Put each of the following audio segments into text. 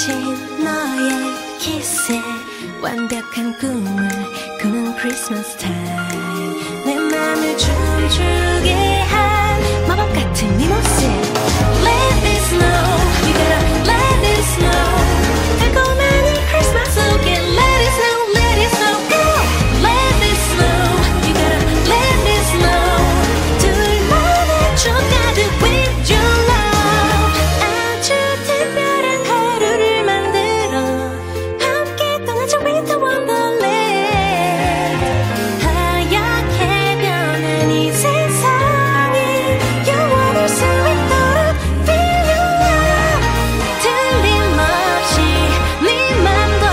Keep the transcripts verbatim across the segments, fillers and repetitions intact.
스친 너의 키스에 완벽한 꿈을 꾸는 크리스마스 타임 내 맘을 춤추게 한 마법 같은 네 모습 Let this snow You gotta let this snow 달콤한 이 크리스마스 속에 Let it snow Let it snow Go Let this snow You gotta let this snow 둘만의 추억 가득 with your love 아주 특별한 하루를 만들어 함께 떠나자 Winter Wonderland 하얗게 변한 이 세상이 영원할 수 있도록 Feel your love 틀림없이 네 맘도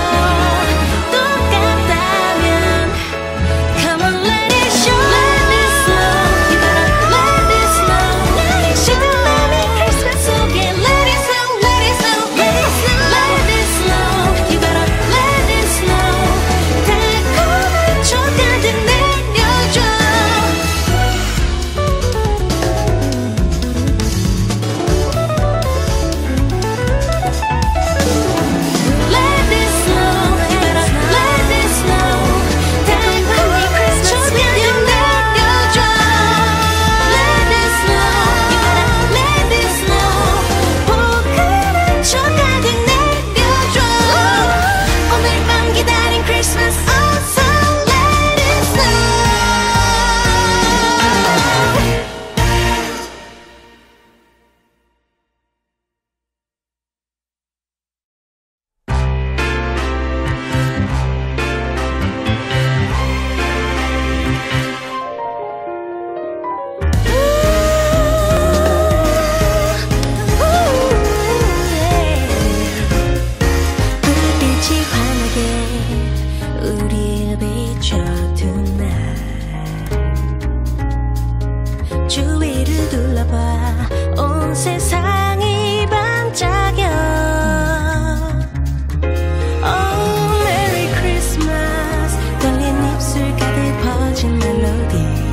똑같다면 Come on let it show Let it snow You gotta let it snow Let it show 시들만의 크리스마스 속에 Let it snow Let it snow Let it snow Let it snow You gotta let it snow 달콤한 추억 가득 내려줘 Let it snow You gotta let it snow 달콤한 크리스마스 가득 내려줘 Let it snow You gotta let it snow 포근한 추억 가득 내려줘 오늘 밤 기다린 크리스마스 어서 let it snow 불빛이 환하게 우릴 비춰 tonight 주위를 둘러봐 온 세상이 반짝여 Oh Merry Christmas 떨린 입술 가득 퍼진 멜로디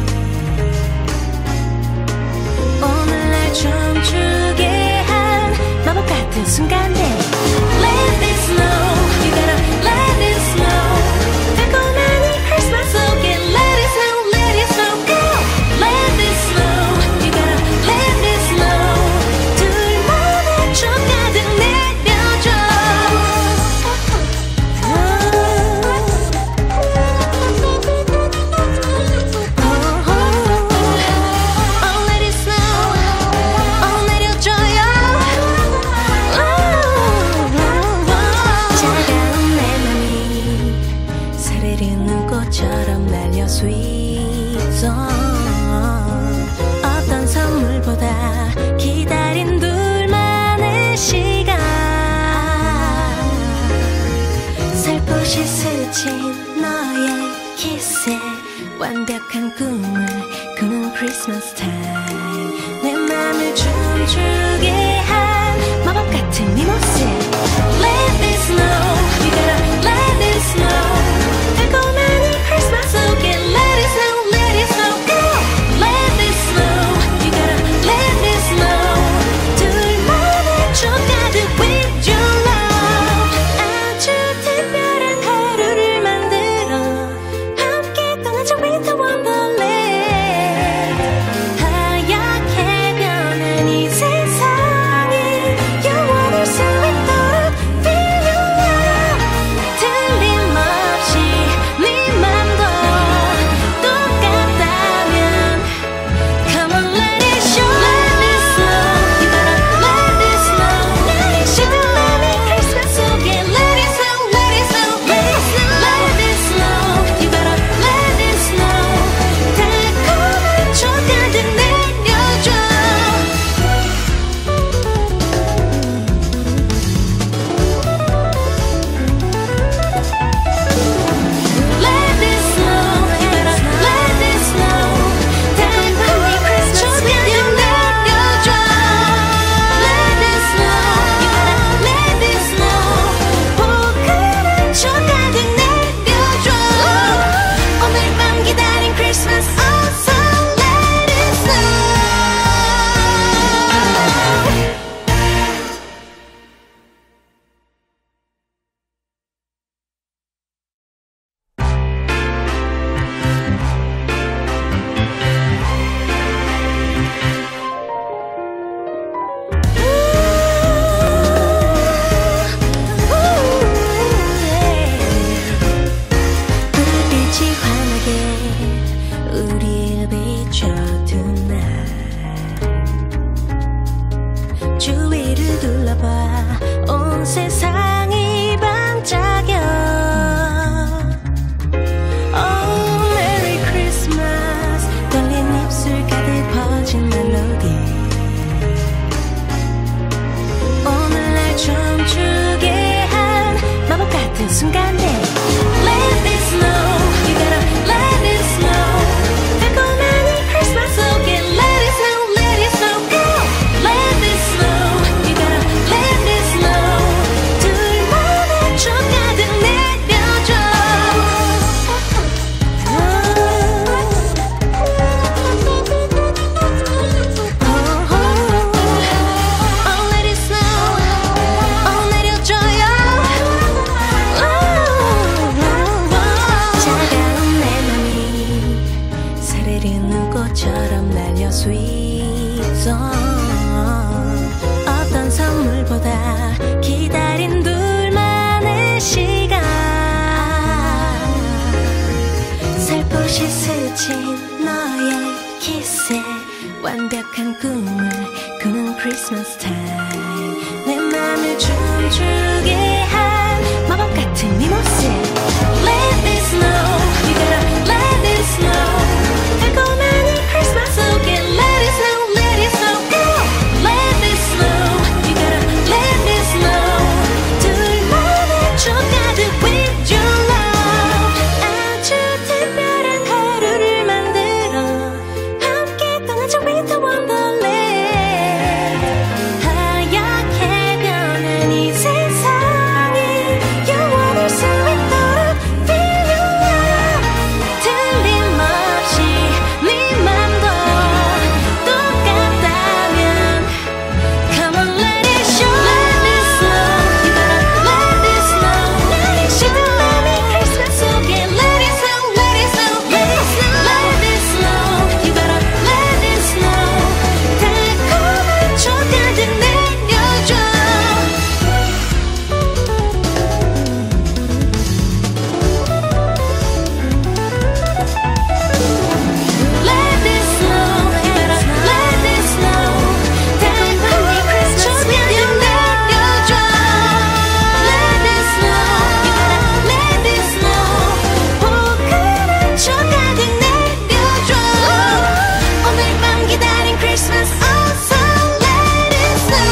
오늘 날 춤추게 한 마법 같은 순간들 Let it snow You gotta let it snow 달콤한 이 크리스마스 속에 Let it snow Let it snow Go Let it snow You gotta let it snow 둘만의 추억 가득 내려줘 Oh let it snow Oh 내려줘요 차가운 내 맘이 사르르는 꽃처럼 날려 Sweet song 어떤 선물보다 기다린 둘만의 시간 살포시 스친 너의 키스에 완벽한 꿈을 꾸는 크리스마스 타임 내 맘을 춤추게 한 마법 같은 네 모습 Let it snow You gotta let it snow 달콤한 이 크리스마스 속에 Let it snow Let it snow Go Let it snow You gotta let it snow 둘만의 추억 가득 with your love 아주 특별한 하루를 만들어 함께 떠나자 Winter Wonderland 하얗게 변한 이 세상 둘러봐 온 세상이 반짝여. Oh Merry Christmas 떨린 입술 가득 퍼진 멜로디 오늘 날 춤추게 한 마법 같은 순간들. Let it snow you gotta let it snow 달콤한 이 크리스마스 속에 let it snow let it snow go. Let it snow you gotta let it snow 둘만의 촉 가득 내려줘. Oh, oh, oh, oh let it snow oh 내려줘요. Oh, oh, oh. 차가운 내 맘이 사르르는 꽃처럼 날려 sweet song. 어떤 선물보다 기다린 둘만의 시간 살포시 스친 너의 키스에 완벽한 꿈을 꾸는 크리스마스 타임 내 맘을 춤추게 한 마법 같은 네 모습. Let it snow you gotta let it snow 달콤한 이 크리스마스 속에 let it snow let it snow go. Let it snow you gotta let it snow 둘만의 촉 가득 with your love 아주 특별한 하루를 만들어 함께 떠나자 winter wonderland. 하얗게 변한 이 세상이 영원할 수 있도록 feel your love 틀림없이 네 맘도 똑같다면 come on let it show. Let it snow you gotta let it snow 시들만의 크리스마스 속에 let it snow let it snow let it snow let it snow you gotta let it snow 달콤한 촉 가득 내려줘. Let it snow you gotta let it snow 달콤한 촉 가득 내려줘. Let it snow you gotta let it snow 포근한 촉 가득 내려줘. 오늘 밤 기다린 크리스마스 어서 let it snow.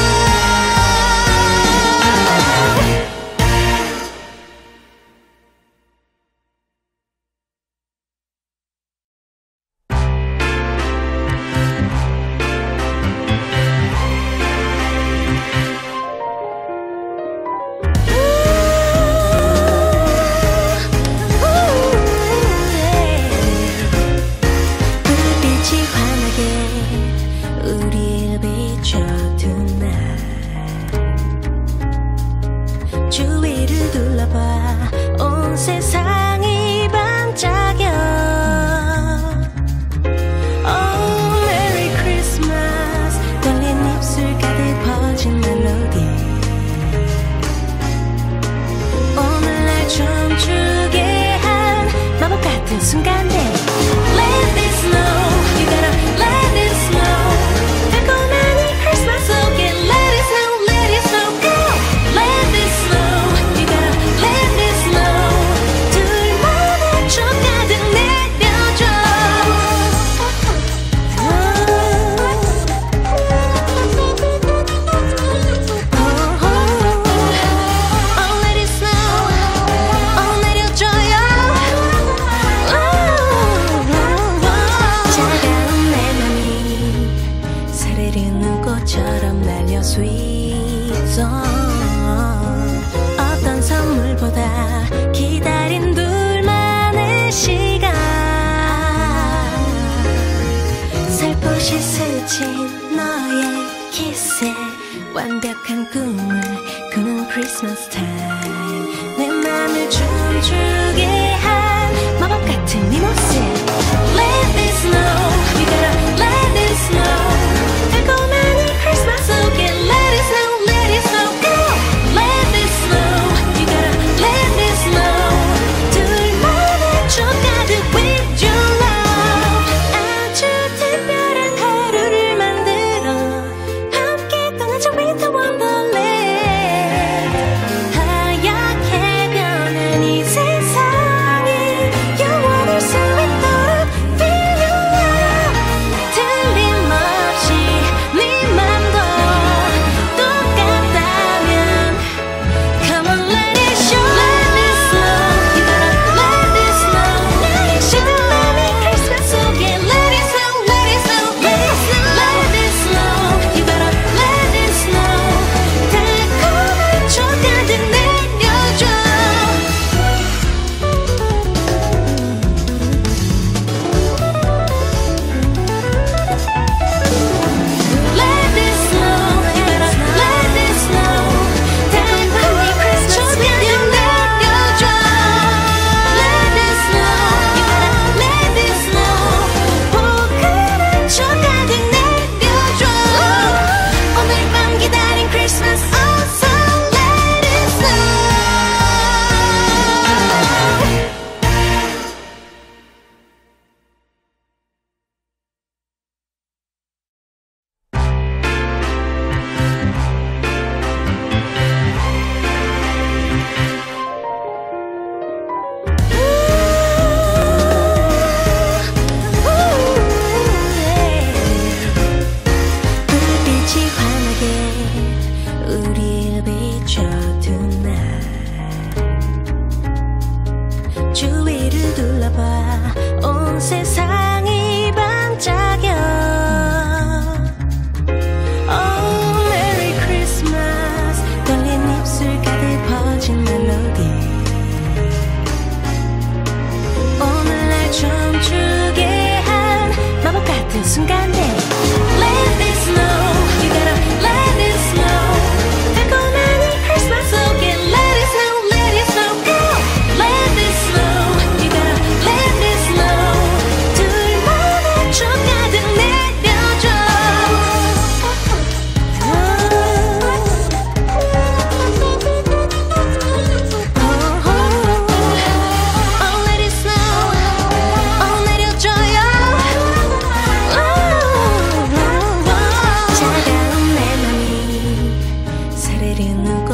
불빛이 환하게 우릴 비춰 tonight 주위를 둘러봐 온 세상이 반짝여. Oh Merry Christmas 떨린 입술 가득 퍼진 멜로디 오늘 날 춤추게 한 마법 같은 순간들. Let it snow you gotta let it snow 달콤한 이 크리스마스 속에 let it snow let it snow go. Let it snow you gotta let it snow 둘만의 촉 가득 내려줘. Oh, oh, oh, oh let it snow oh 내려줘요. Oh, oh, oh. 차가운 내 맘이 사르르는 꽃처럼 날려 sweet song. 어떤 선물보다 기다린 둘만의 시간 살포시 스친 너의 키스에 완벽한 꿈을 꾸는 크리스마스 타임 내 맘을 춤추게 한 마법 같은 네 모습. Let it snow you gotta let it snow 달콤한 이 크리스마스 속에 let it snow let it snow go. Let it snow you gotta let it snow 둘만의 촉 가득 with your love 아주 특별한 하루를 만들어 함께 떠나자 winter wonderland.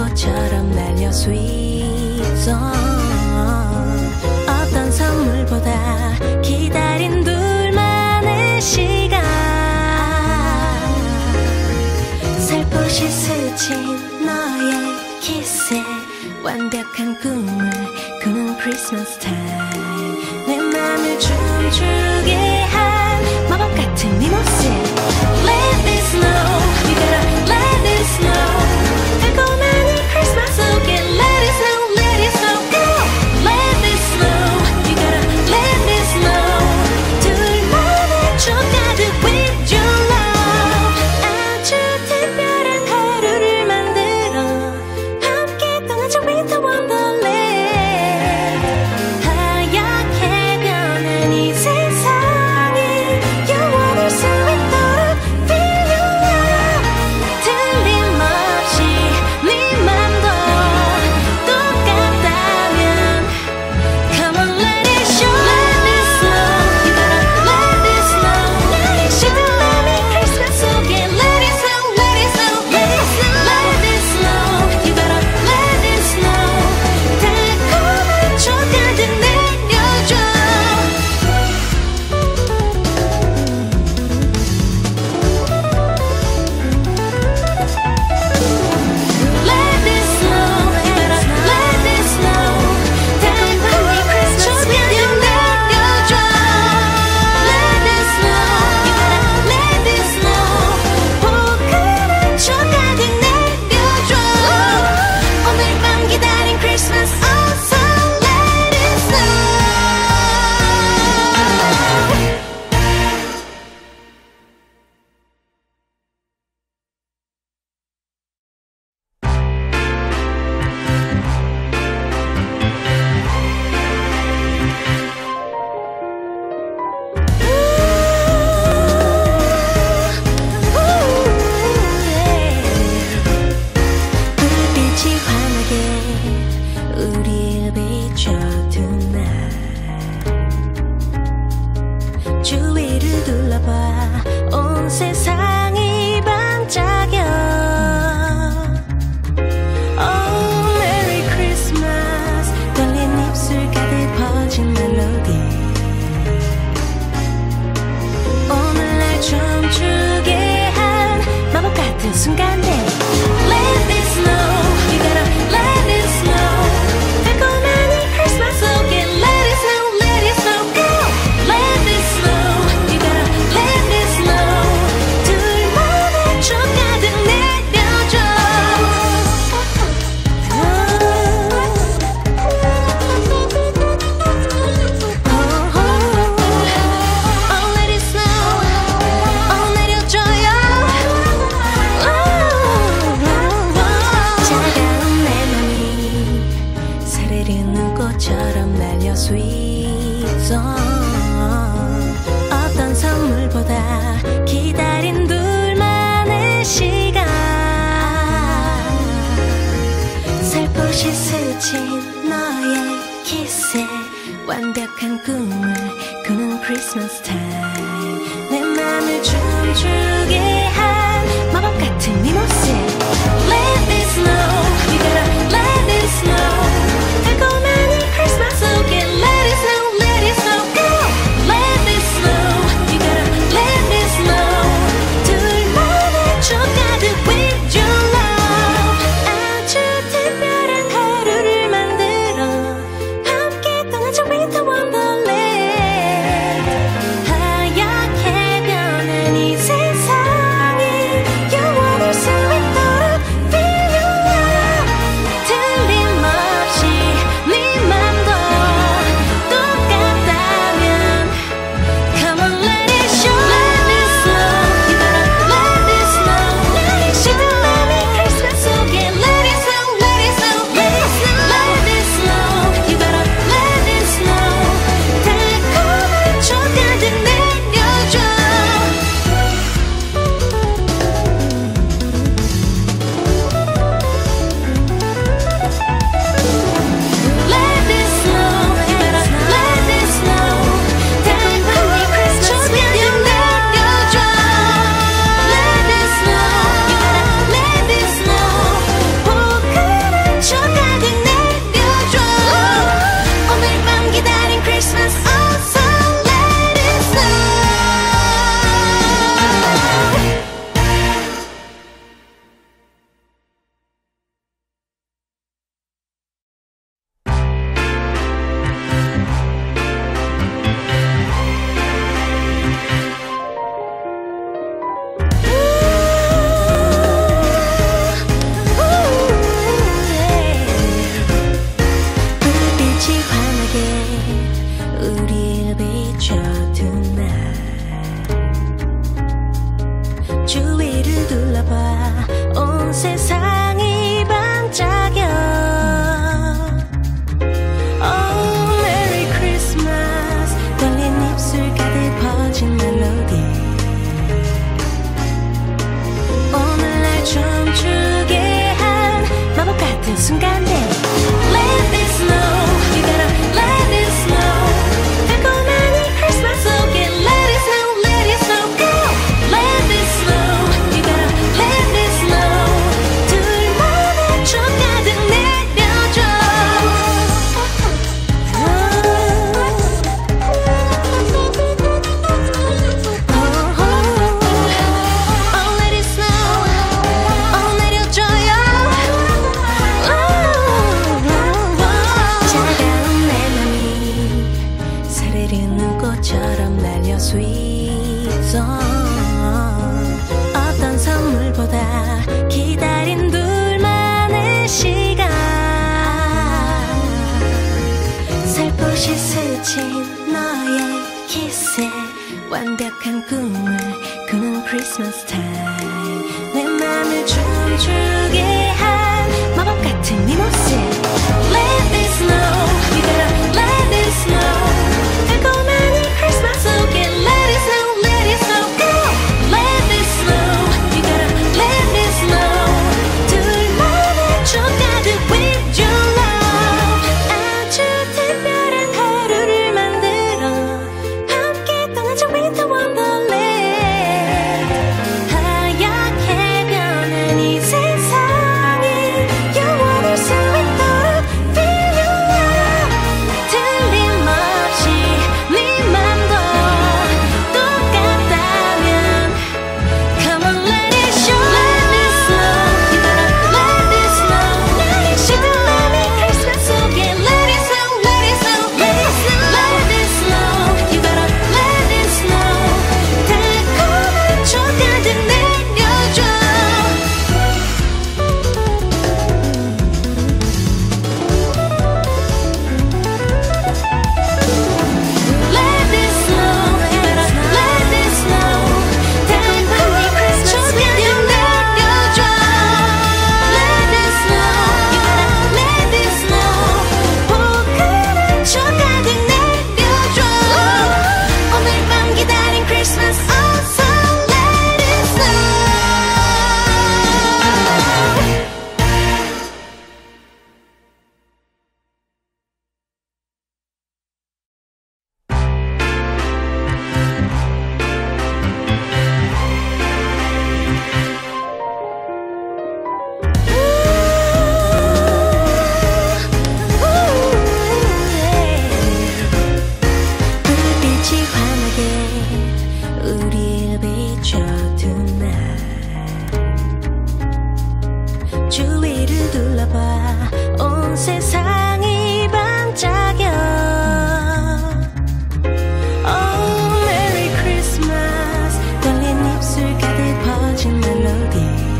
꽃처럼 날려 sweet song. 어떤 선물보다 기다린 둘만의 시간. 살포시 스친 너의 키스에 완벽한 꿈을 꾸는 크리스마스 타임. 내 맘을 춤추게 한 마법 같은 네 모습. Let this know, you gotta let this know. 달콤한 이 크리스마스 속에 let it snow, let it snow, go. Let this know, you gotta let this know. 둘만의 추억 가득 with your love. 아주 특별한 하루를 만들어 함께 떠나자 winter wonderland. 하얗게 변한 이 세상이 영원할 수 있도록 feel your love. 틀림없이 네 맘도 똑같다면 come on let it show. Let this know, you gotta let this know. 시들맘이 크리스마스 속에 let it snow, let it snow, let it snow. Let this know, you gotta let this know. 달콤한 추억 가득 내려줘. Let this know, you gotta let this know. 달콤한 추억 가득 내려줘. Let this know, you gotta let this know. 포근한 추억 가득 내려줘. 오늘 밤 기다린 크리스마스 어서 let it snow. 불빛이 환하게 우릴 비춰 tonight. 주위를 둘러봐 온 세상이 반짝여. Oh Merry Christmas. 떨린 입술 가득 퍼진 멜로디. 오늘 날 춤추게 한 마법 같은 순간들. Let this know, you gotta let this know. 달콤한 이 크리스마스 속에 let it snow, let it snow, go. Let this know, you gotta let this know. 둘만의 추억 가득 내려줘. Oh, let it snow. Oh, 내려줘요. 차가운 내 맘이 사르르는 꽃처럼 날려 sweet song. 어떤 선물보다 기다린 둘만의 시간. 살포시 스친 너의 키스에 완벽한 꿈을 꾸는 크리스마스 타임. 내 맘을 춤추게 한 마법 같은 네 모습. Let this know, you gotta let this know. 달콤한 이 크리스마스 속에 let it snow, let it snow, go. Let this know, you gotta let this know. 둘만의 추억 가득 with your love. 아주 특별한 하루를 만들어 함께 떠나자 winter wonderland. 하얗게 변한 이 세상이 영원할 수 있도록 순간에 Let this snow You gotta let this snow 달콤한 이 크리스마스 속에 Let it snow Let it snow go Let this snow You gotta let this snow 둘만의 추억 가득 내려줘 꽃처럼 날려 sweet song 어떤 선물보다 기다린 둘만의 시간 살포시 스친 너의 키스에 완벽한 꿈을 꾸는 크리스마스 타임 내 맘을 춤추게 한 마법 같은 네 모습 Let this snow You gotta let this snow Christmas again, let it snow, let it snow, go! Let this snow, you gotta let this snow. 둘만의 추억 가득 with your love. 아주 특별한 하루를 만들어 함께 떠나자 winter wonderland. 하얗게 변한 이 세상에 영원할 수 있도록 feel your love. 틀림없이 네 맘 주위를 둘러봐 온 세상이 반짝여 Oh Merry Christmas 떨린 입술 가득 퍼진 멜로디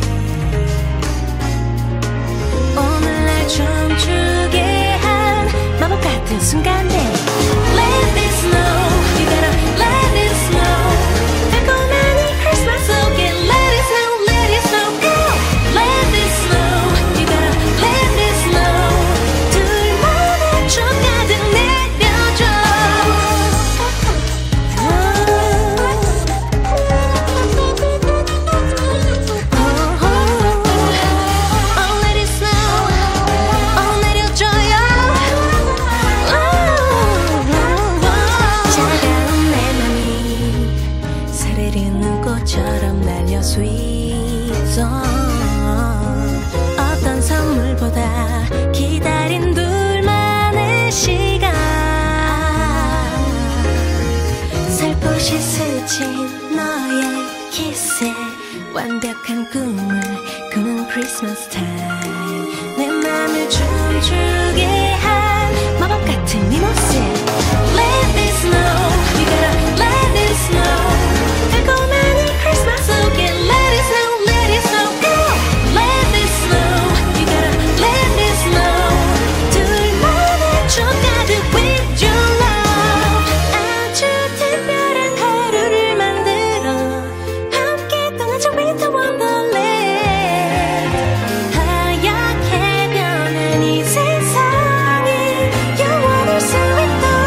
오늘 날 춤추게 한 마법 같은 순간들 Let this snow You gotta let this snow 달콤한 이 크리스마스 속에 Let it snow Let it snow go Let this snow You gotta let this snow 둘만의 추억 가득 내려줘 oh, oh, oh, let it snow Oh 내려줘요 oh, oh, oh. 차가운 내 맘이 사르르 눈꽃처럼 날려 sweet song 어떤 선물보다 기다린 둘만의 시간 살포시 스친 너의 키스에 완벽한 꿈을 꾸는 크리스마스 타임 내 맘을 춤추게 한 마법 같은 네 모습 Let this snow You gotta let this snow 달콤한 이 크리스마스 속에 Let it snow Let it snow go Let this snow You gotta let this snow 둘만의 추억 가득 with your love 아주 특별한 하루를 만들어 함께 떠나자 winter wonderland 하얗게 변한 이 세상에 영원할 수 있도록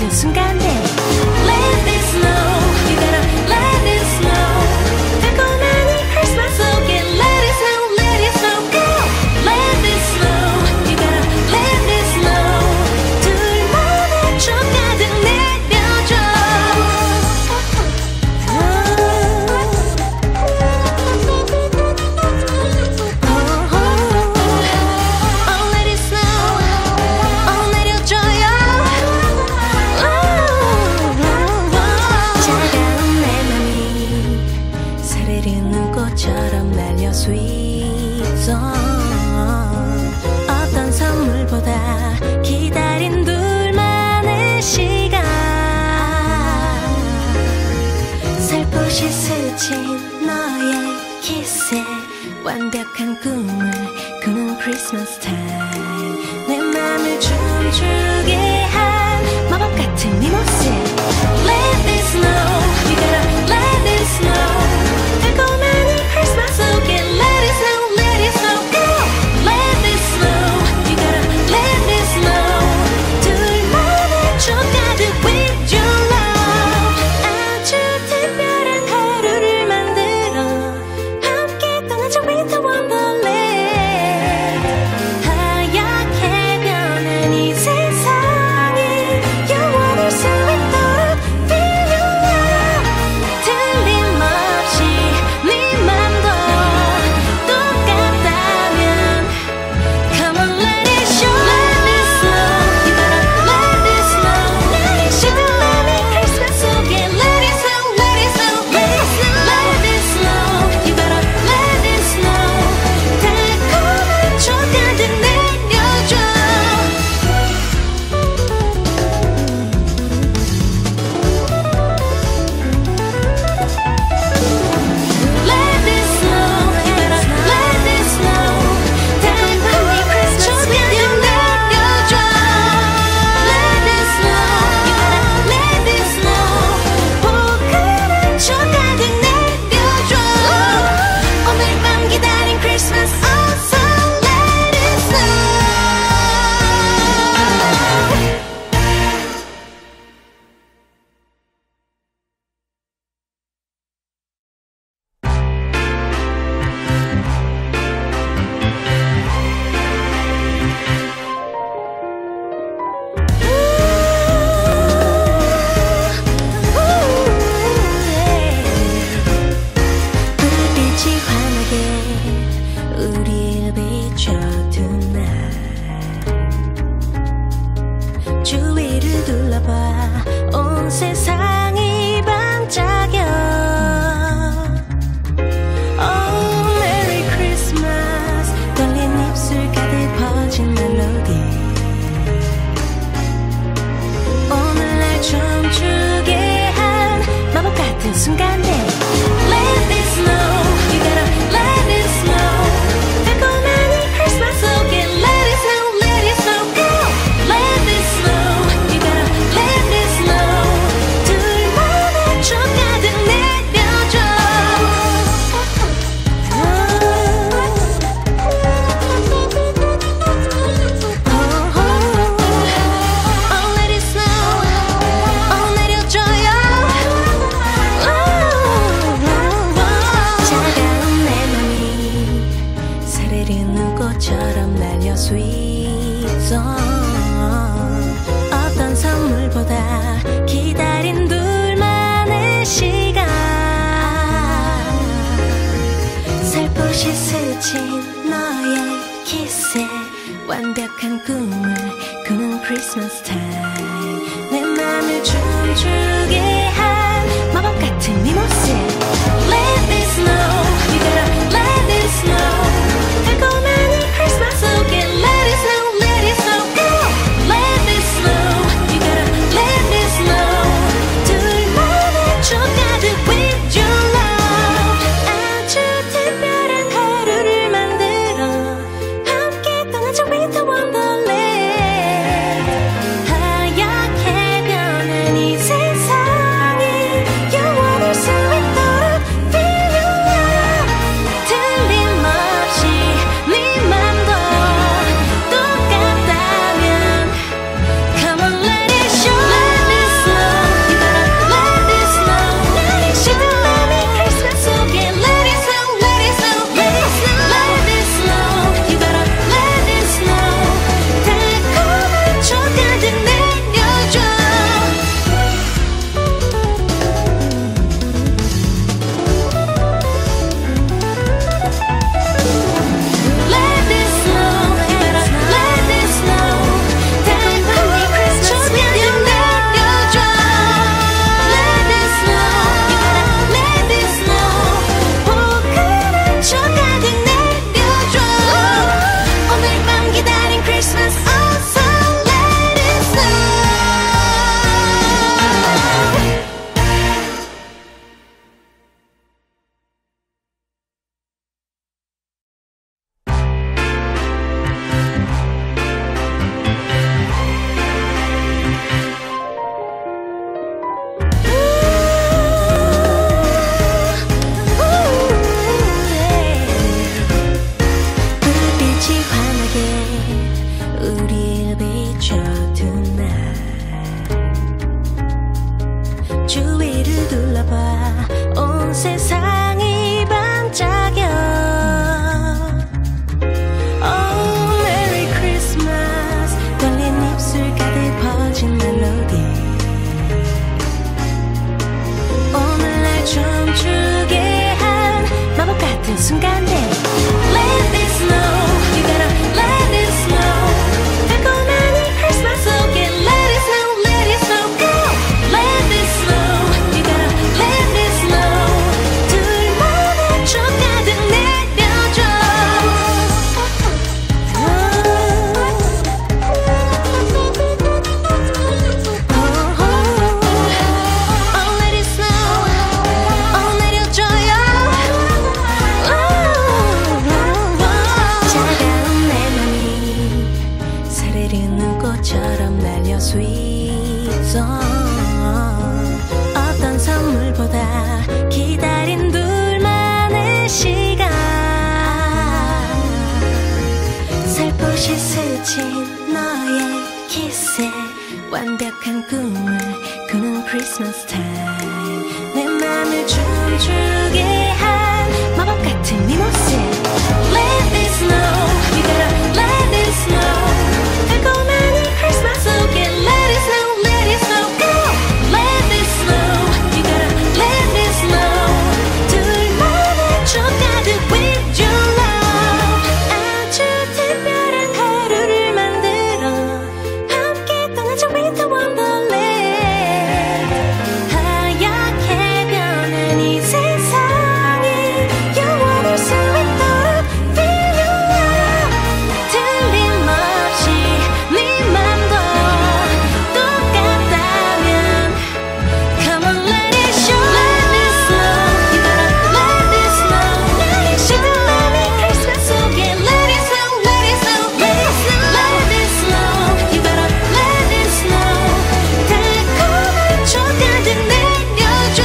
같은 순간에 Let it snow, you gotta let it snow. 달콤한 이 크리스마스 속에 Let it snow, let it snow, go. Let it snow, you gotta let it snow. 둘만의 추억 가득 내려줘. Oh, let it snow, oh 내려줘요. 차가운 내 맘이 사르르는 꽃처럼 날려 sweet song. 어떤 선물보다 기다린 둘만의 시간. 살포시 스친 너의 키스에 완벽한 꿈을 꾸는 크리스마스 타임. 내 맘을 춤추게 한 마법 같은 네 모습. Let it snow, you gotta let it snow. 달콤한 이 크리스마스 속에 Let it snow, let it snow, go. Let it snow, you gotta let it snow. 둘만의 추억 가득 with your love. 아주 특별한 하루를 만들어 함께 떠나자 Winter Wonderland. 하얗게 변한 이 세상이 영원할 수 있도록 Feel your love. 틀림없이 네 맘도 똑같다면 Come on, let it show. Let it snow, you gotta let it snow. 시원한 이 크리스마스 속에 Let it snow, let it snow, let it snow. Let it snow, you gotta let it snow. 달콤한 추억 가득 내려줘. Let it snow, you gotta let it snow. 달콤한 추억 가득 내려줘. Let it snow, you gotta let it snow. 포근한 추억 가득 내려줘. 오늘 밤 기다린 크리스마스 어서 let it snow. 불빛이 환하게 우릴 비춰 tonight. 주위를 둘러봐 온 세상이 반짝여. Oh, Merry Christmas. 떨린 입술 가득 퍼진 멜로디. 오늘 날 춤추게 한 마법 같은 순간에 Let it snow, you gotta let it snow. 달콤한 이 크리스마스 속에 Let it snow, let it snow, go. Let it snow, you gotta let it snow. 둘만의 추억 가득 내려줘. Oh, let it snow, oh 내려줘요. 차가운 내 맘이 사르르는 꽃처럼 날려 sweet song. 어떤 선물보다 기다린 둘만의 시간. 살포시 스친 너의 키스에 완벽한 꿈을 꾸는 크리스마스 타임. 내 맘을 춤추게 한 마법 같은 네 모습. Let it snow, you gotta let it snow. 달콤한 이 크리스마스 속에 Let it snow, let it snow, go. Let it snow, you gotta let it snow. 둘만의 추억 가득 with your love. 아주 특별한 하루를 만들어 함께 떠나자 Winter Wonderland. 하얗게 변한 이 세상이 영원할 수 있도록 스친 너의 키스에 완벽한 꿈을 꾸는 크리스마스 타임 내 맘을 춤추게 한 마법 같은 네 모습 Let this know You gotta let this know 달콤한 이 크리스마스 속에 Let it snow Let it snow Go Let this know You gotta let this know 둘만의 추억 가득 with your love 아주 특별한 하루를 만들어 함께 떠나자 Winter Wonderland 하얗게 변한 이 세상이 영원할 수 있도록 Feel your love 틀림없이 네 맘도 똑같다면 Come on let it show Let this know You gotta let this know 시들만이 크리스마스 속에 Let it snow Let it snow Let it snow Let this know You gotta let this know 달콤한 추억 가득 내려줘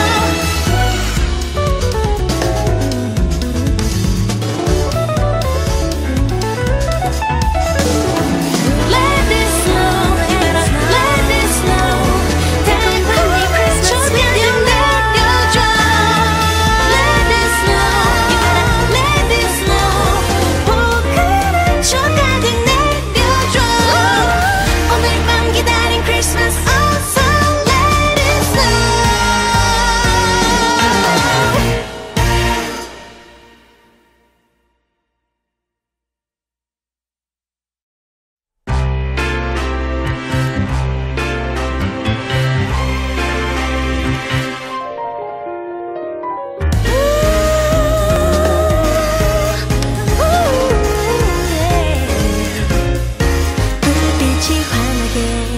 Let this know You gotta let this know 달콤한 추억 가득 내려줘 Let this know You gotta let this know 포근한 추억 가득 내려줘 오늘 밤 기다린 크리스마스 어서 let it snow 불빛이 환하게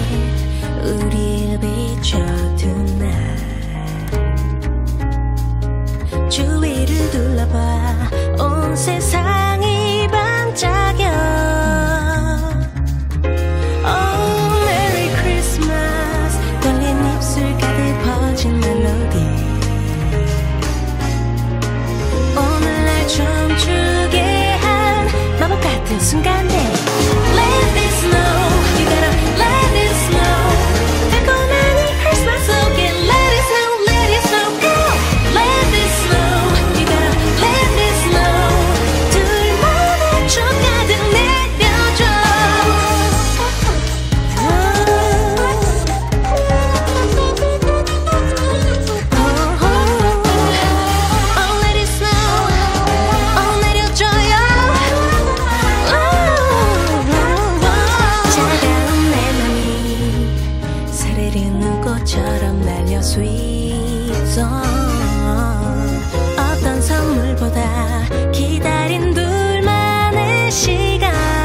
우릴 비춰둔 날 주위를 둘러봐 온 세상이 반짝여 Oh Merry Christmas 떨린 입술 가득 퍼진 멜로디 오늘 날 춤추게 한 마법 같은 순간들 Let this know You gotta let this know 달콤한 이 크리스마스 속에 Let it snow Let it snow Go Let this know You gotta let this know 둘만의 추억 가득 내려줘 Oh let it snow Oh 내려줘요 차가운 내 맘이 사르르는 꽃처럼 날려 Sweet song 어떤 선물보다 기다린 둘만의 시간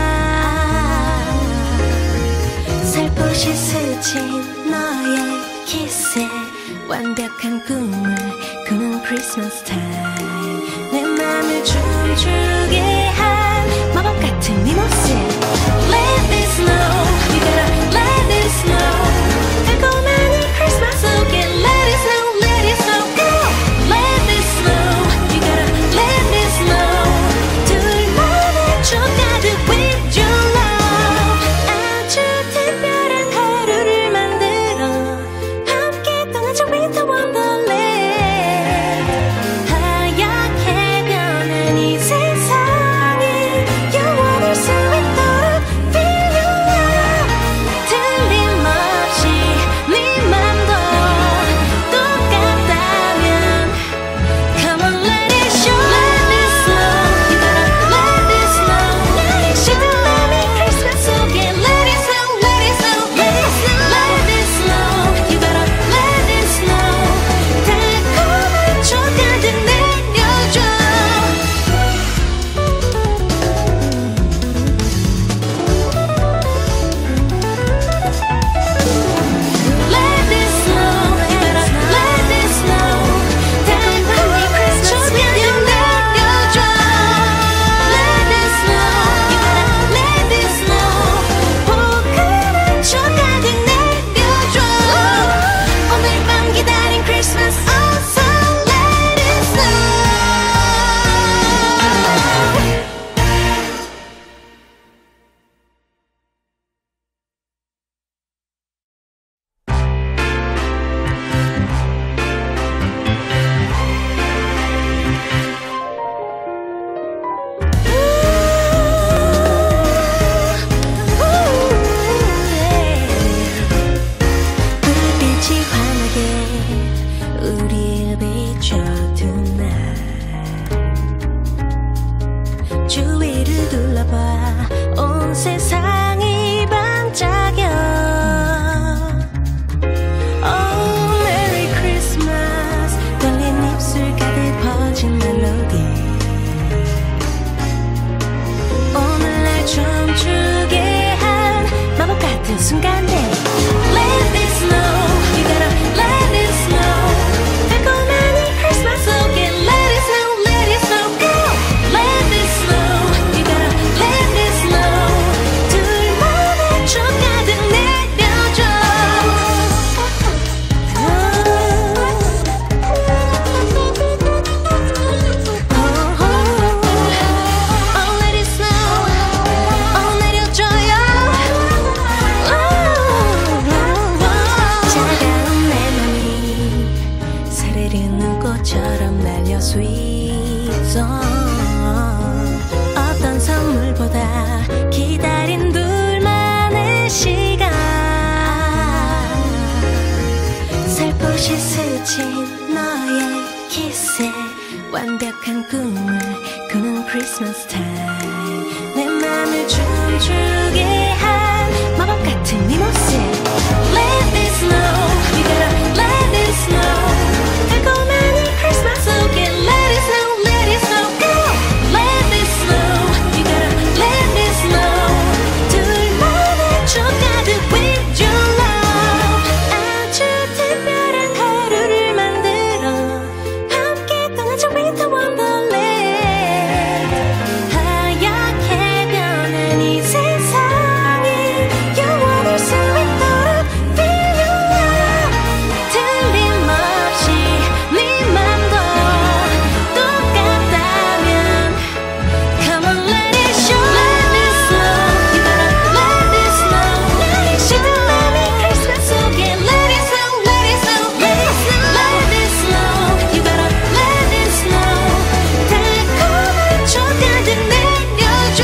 살포시 스친 너의 키스에 완벽한 꿈을 꾸는 크리스마스 타임 내 맘을 춤추게 한 마법 같은 네 모습 Let this know You gotta let this know 달콤한 이 크리스마스 속에 Let it snow Let it snow Go Let this know You gotta let this know 둘만의 추억 가득 with your love 아주 특별한 하루를 만들어 함께 떠나자 Winter Wonderland 하얗게 변한 이 세상 세상이 반짝여. Oh Merry Christmas 떨린 입술 가득 퍼진 멜로디 오늘날 춤추게 한 마법 같은 순간들 Let this snow You gotta let it snow 달콤한 이 크리스마스 속에 Let it snow Let it snow go Let this snow You gotta let this snow 둘만의 촉 가득 내려줘 Oh, oh, oh let it snow Oh 내려줘요 차가운 내 맘이 사르르는 꽃처럼 날려 sweet song 어떤 선물보다 기다린 둘만의 시간 살포시 스친 너의 키스에 완벽한 꿈을 꾸는 크리스마스 타임 내 맘을 춤추게 한 마법 같은 네 모습 Let this snow You gotta let this snow 달콤한 이 크리스마스 속에 Let it snow Let it snow go Let this snow You gotta let this snow 둘만의 촉 가득 with your love 아주 특별한 하루를 만들어 함께 떠나자 Winter Wonderland 하얗게 변한 이 세상이 영원할 수 있도록 Feel your love 틀림없이 네 맘도 똑같다면 Come on let it show Let it snow You gotta let it snow 시들만의 크리스마스 속에 Let it snow Let it snow Let it snow Let it snow You gotta let it snow 달콤한 촉 가득 내려줘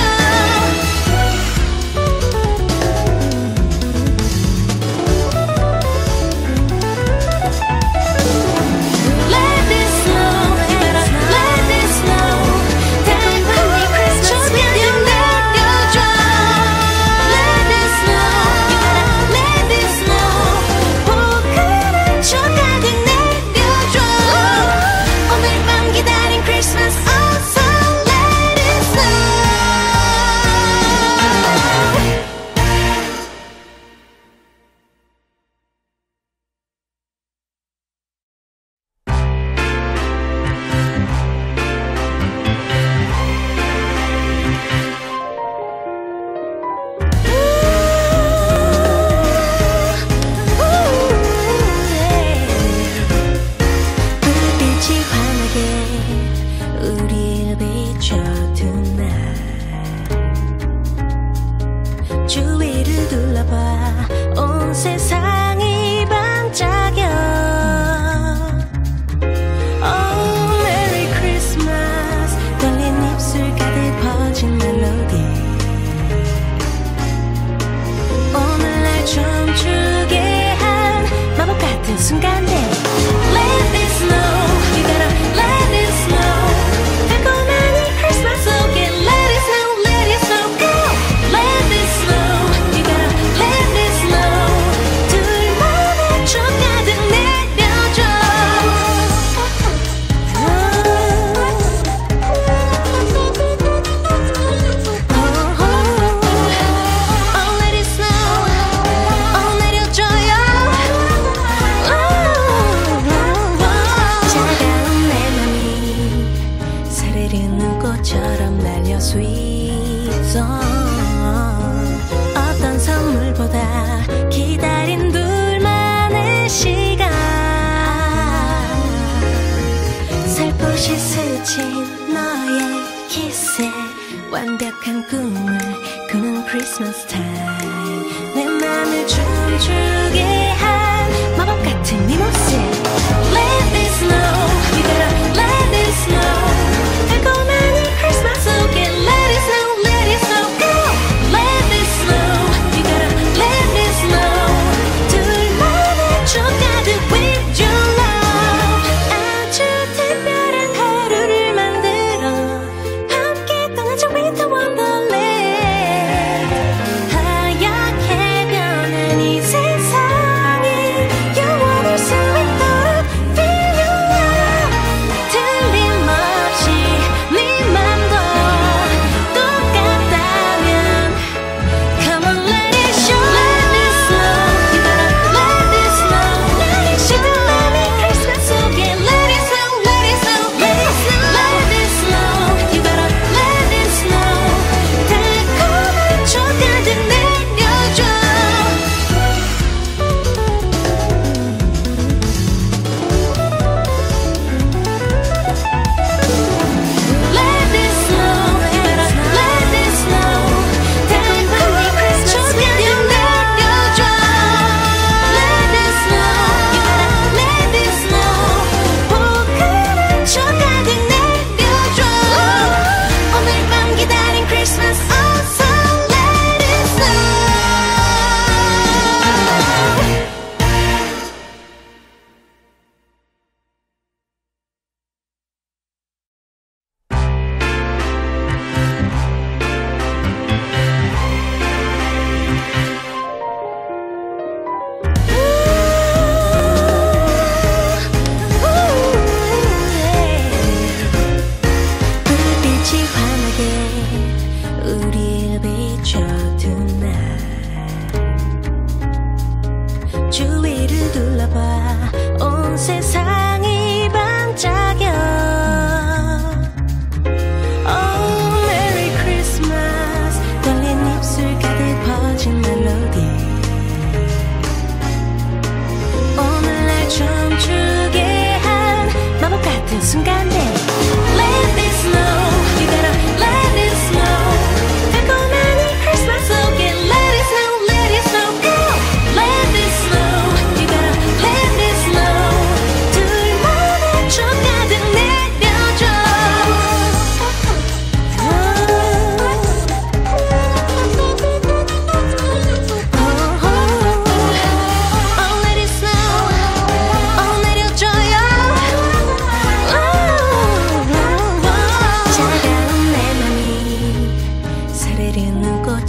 Let it snow You gotta let it snow 달콤한 촉 가득 내려줘 Let it snow You gotta let it snow 포근한 촉 가득 내려줘 오늘 밤 기다린 크리스마스 어서 let it snow 불빛이 환하게 우릴 비춰 tonight 주위를 둘러봐 온 세상이 반짝여 Oh Merry Christmas 떨린 입술 가득 퍼진 멜로디 오늘날 춤추게 한 마법 같은 순간들 Let this snow You gotta let it snow 달콤한 이 크리스마스 속에 Let it snow Let it snow go Let this snow You gotta let this snow 둘만의 촉 가득 내려줘 Oh, oh, oh let it snow Oh 내려줘요 차가운 내 맘이 사르르는 꽃처럼 날려 sweet song 어떤 선물보다 기다린 둘만의 시간 살포시 스친 너의 키스에 완벽한 꿈을 꾸는 크리스마스 타임 내 맘을 춤추게 한 마법 같은 네 모습 Let this snow You gotta let it snow 달콤한 이 크리스마스 속에 Let it snow Let it snow go Let this snow You gotta let this snow 둘만의 촉 가득 with your love 아주 특별한 하루를 만들어 함께 떠나자 Winter Wonderland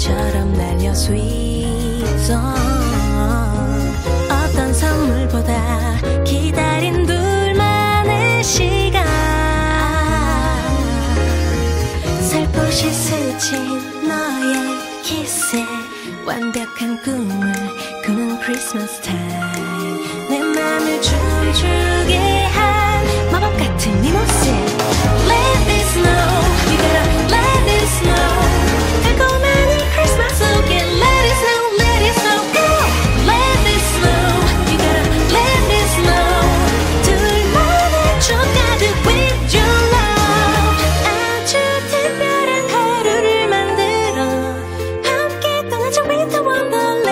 꽃처럼 날려 sweet song. 어떤 선물보다 기다린 둘만의 시간. 살포시 스친 너의 키스에 완벽한 꿈을 꾸는 크리스마스 타임. 내 맘을 춤추게 한 마법 같은 네 모습. Let this know, you gotta let this know. 달콤한 이 크리스마스 속에 let it snow, let it snow, go. Let this know, you gotta let this know. 둘만의 추억 가득 with your love. 아주 특별한 하루를 만들어 함께 떠나자 winter wonderland.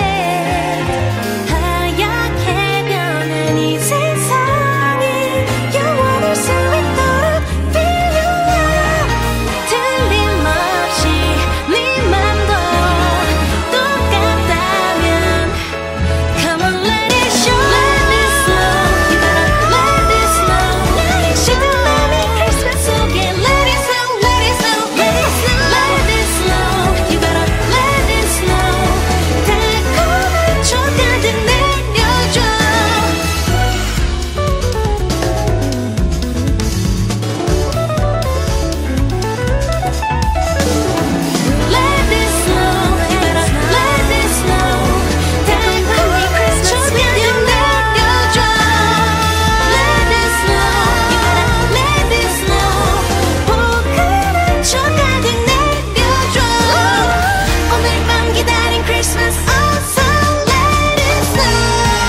하얗게 변한 이 세상이 영원할 수 있도록 feel your love. 틀림없이 네 맘도 똑같다면 come on let it show. Let this snow, you gotta let this snow. 시들만이 크리스마스 속에 let it snow, let it snow, let it snow. Let this snow, you gotta let it snow. 달콤한 추억 가득 내려줘. Let this snow, you gotta let this snow. 달콤한 크리스마스 추억 가득 내려줘. Let this snow, you gotta let this snow. 포근한 추억 가득 내려줘. 오늘 밤 기다린 크리스마스 어서 let it snow.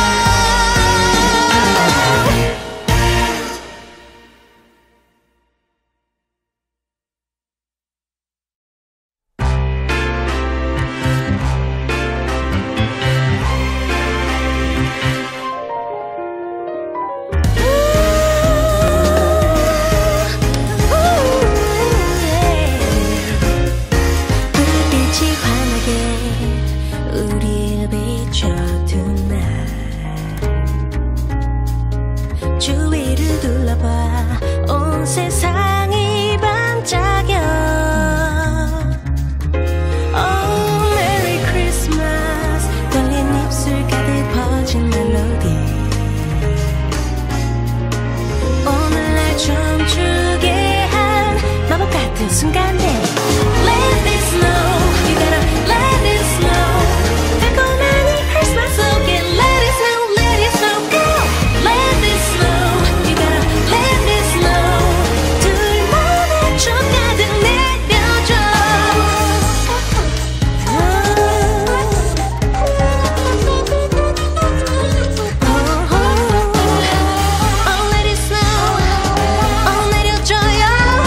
불빛이 환하게 우릴 비춰 tonight. 주위를 둘러봐 온 세상이 반짝여. Oh Merry Christmas. 떨린 입술 가득 퍼진 멜로디. 오늘 날 춤추게 한 마법 같은 순간들. Let this snow, you gotta let it snow. 달콤한 이 크리스마스 속에 let it snow, let it snow, go. Let this snow, you gotta let it snow. 둘만의 추억 가득 내려줘. Oh, let it snow. Oh, 내려줘요.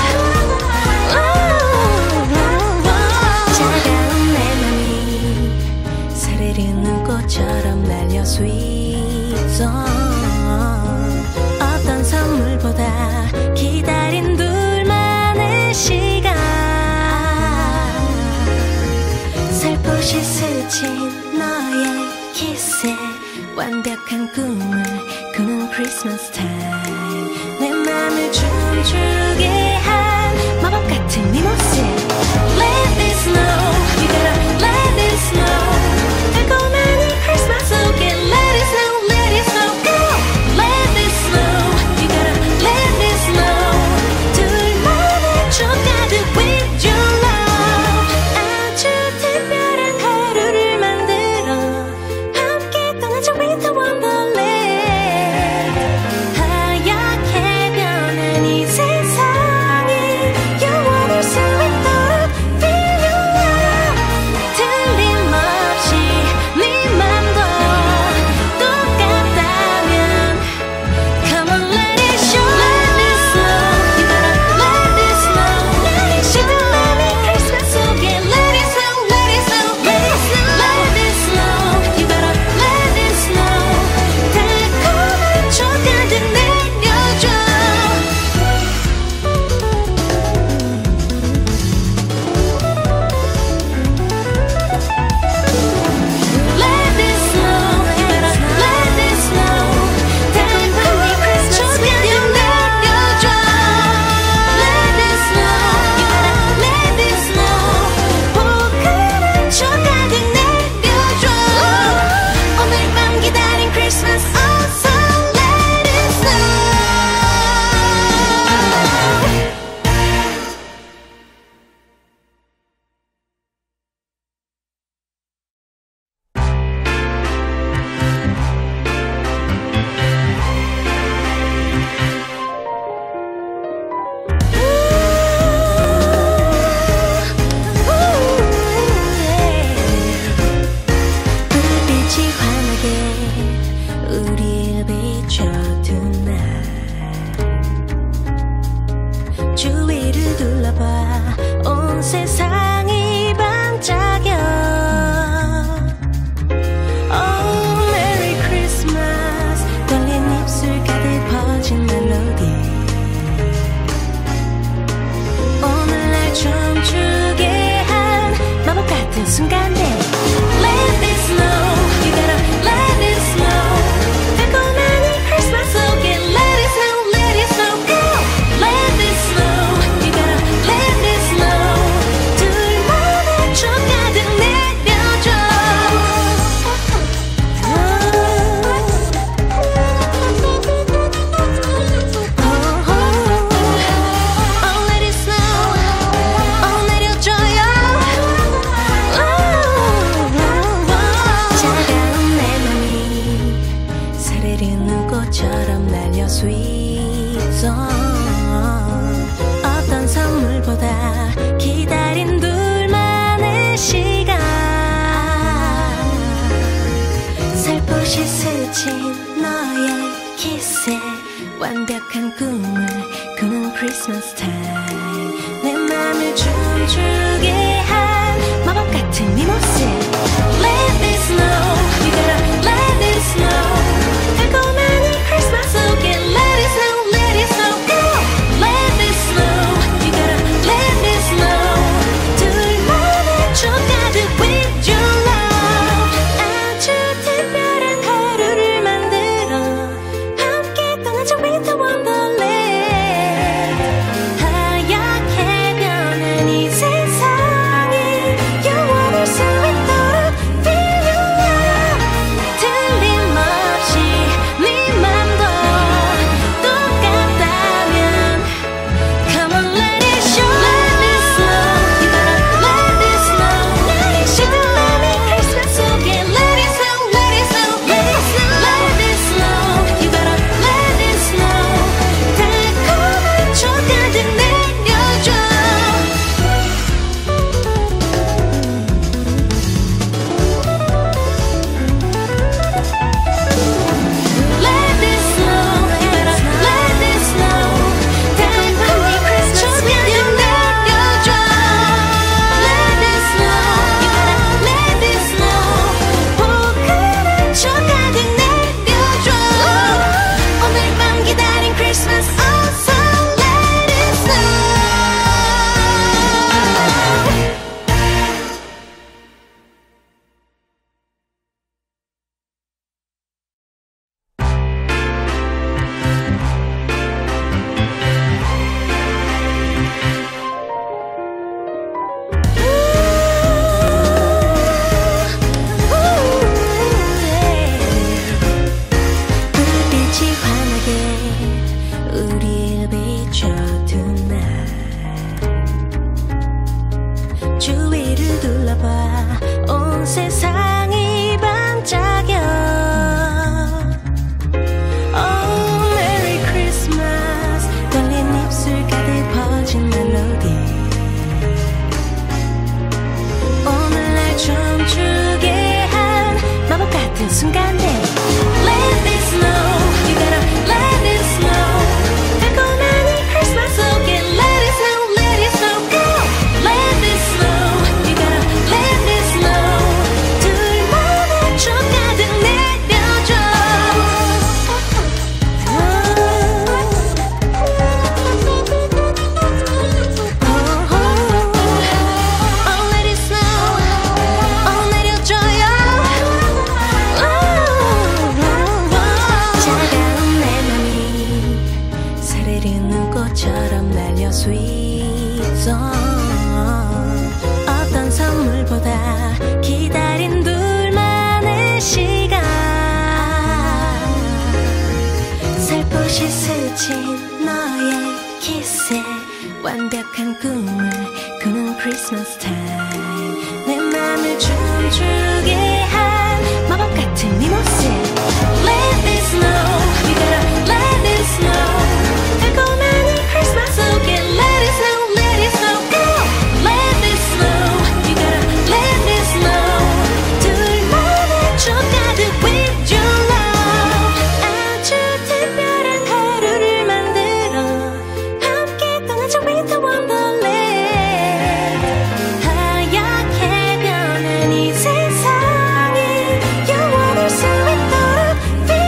차가운 내 맘이 사르르는 꽃처럼 날려 sweet song. 어떤 선물보다 기다린 둘만의 시간. 살포시 스친 너의 키스에 완벽한 꿈을 꾸는 크리스마스 타임. 내 맘을 춤추게 한 마법 같은 네 모습. Let this snow, you gotta let this snow. 달콤한 이 크리스마스 속에 let it snow, let it snow, go. Let this snow, you gotta let this snow. 둘만의 추억 가득 with your love. 아주 특별한 하루를 만들어 함께 떠나자 winter wonderland. 하얗게 변한 이 세상이 영원할 수 완벽한 꿈을 꾸는 크리스마스 타임 내 맘을 춤추게 한 마법 같은 네 모습 Let this know You gotta let this know 달콤한 이 크리스마스 속에 Let it snow Let it snow Go Let this know You gotta let this know 둘만의 추억 가득 with your love 아주 특별한 하루를 만들어 함께 떠나자 with the wonderland 하얗게 변한 이 세상이 영원할 수 있도록 feel your love 틀림없이 네 맘도 똑같다면 Come on let it show Let this know You gotta let this know 시들만 이 크리스마스 속에 Let it snow Let it snow Let it snow Let this know You gotta let this know 달콤한 추억 가득 내려줘 Let this know You gotta let this know 달콤한 추억 가득 내려줘 Let this know You gotta let this know 포근한 추억 가득 내려줘 오늘 밤 기다린 크리스마스 어서 let it snow 불빛이 환하게 우릴 비춰 tonight 주위를 둘러봐 온 세상이 반짝여 Oh Merry Christmas 떨린 입술 가득 퍼진 멜로디 오늘 날 춤추게 한 마법 같은 순간들 Let this know You gotta let this know 달콤한 이 크리스마스 속에 Let it snow Let it snow Go Let this know You gotta let this know 둘만의 추억 가득 내려줘 Oh let it snow Oh 내려줘요 차가운 내 맘이 사르르 눈꽃처럼 날려 sweet song 어떤 선물보다 기다린 둘만의 시간 살포시 스친 너의 키스에 완벽한 꿈을 꾸는 크리스마스 타임 내 맘을 춤추게 한 마법 같은 네 모습 Let this know You gotta let this know 달콤한 이 크리스마스 속에 Let it snow Let it snow Go Let this know You gotta let this know 둘만의 추억 가득 with your love 아주 특별한 하루를 만들어 함께 떠나자 with the wonderland 하얗게 변한 이 세상이 영원할 수 있도록 feel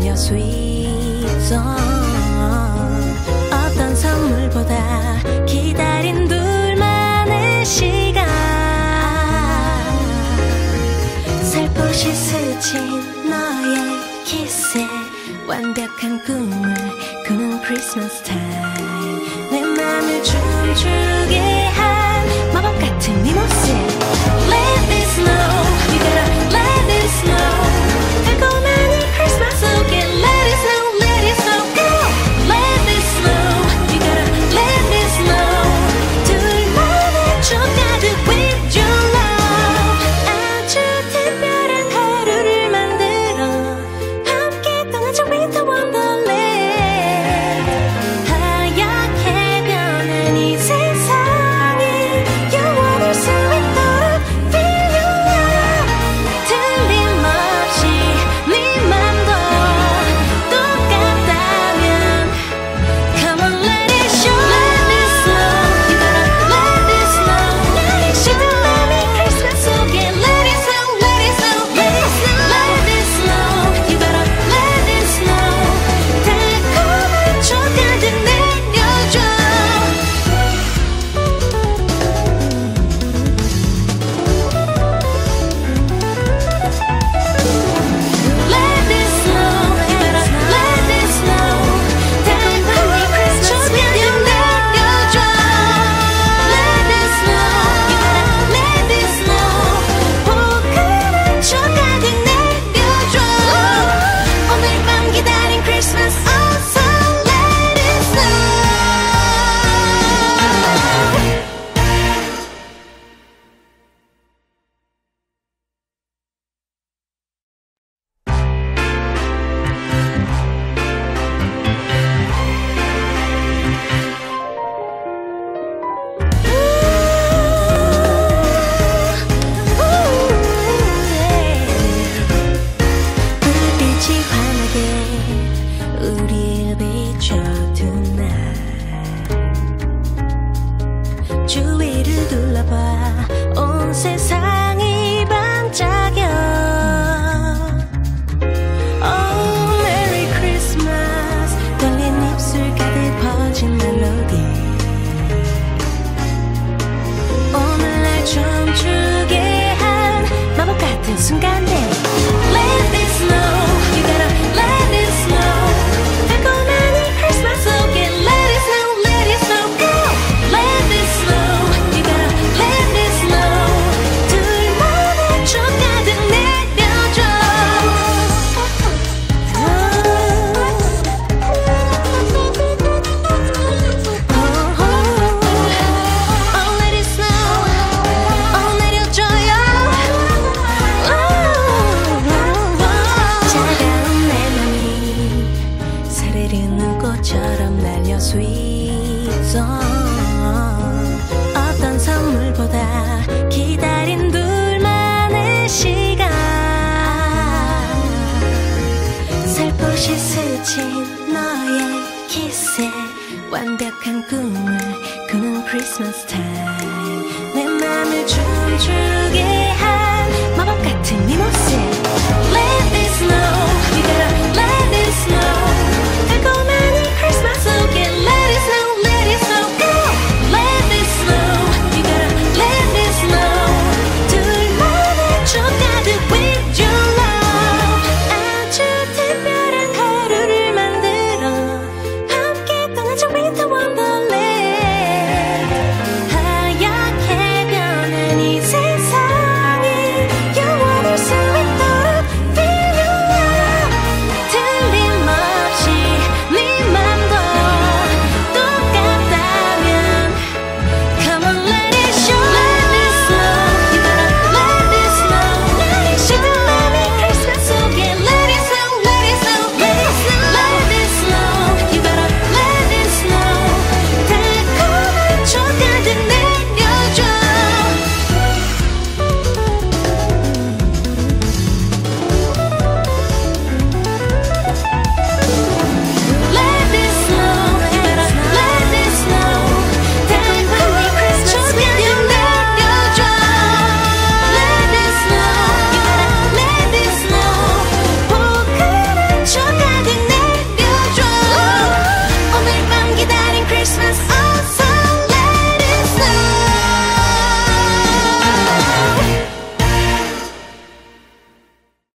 날려 sweet song. 어떤 선물보다 기다린 둘만의 시간. 살포시 스친 너의 키스에 완벽한 꿈을 꾸는 크리스마스 타임. 내 맘을 춤추게 한 마법 같은 네 모습. Let this know, you gotta let this know. 달콤한 이 크리스마스 속에 let it snow, let it snow, go. Let this know, you gotta let this know. 둘만의 추억 가득 with your love. 아주 특별한 하루를 만들어 함께 떠나자 with the wonderland. 하얗게 변한 이 세상이 영원할 수 있도록 feel your love. 틀림없이 네 맘도 똑같다면 come on let it show. Let this snow, you gotta let this snow. 시들맘이 크리스마스 속에 let it snow, let it snow, let it snow. Let this snow, you gotta let this snow. 달콤한 추억 가득 내려줘. Let this snow, you gotta let this snow. 달콤한 추억 가득 내려줘. Let this snow, you gotta let this snow. 포근한 추억 가득 내려줘. 오늘 밤 기다린 크리스마스 어서 let it snow. 불빛이 환하게 우릴 비춰둔 날. 주위를 둘러봐 온 세상이 반짝여. Oh Merry Christmas. 떨린 입술 가득 퍼진 멜로디. 오늘 날 춤추게 한 마법 같은 순간들. Let this snow, you gotta let it snow. 달콤한 이 크리스마스 속에 let it snow, let it snow, go. Let this snow, you gotta let this snow. 둘만의 추억 가득 내려줘. Oh let it snow, oh 내려줘요. 차가운 내 맘이 사르르는 꽃처럼 날려 sweet song. 어떤 선물보다 기다린 둘만의 시간. 살포시 스친 너의 키스에 완벽한 꿈을 꾸는 크리스마스 타임. 내 맘을 춤추게 한 마법 같은 네 모습. Let this snow, you gotta let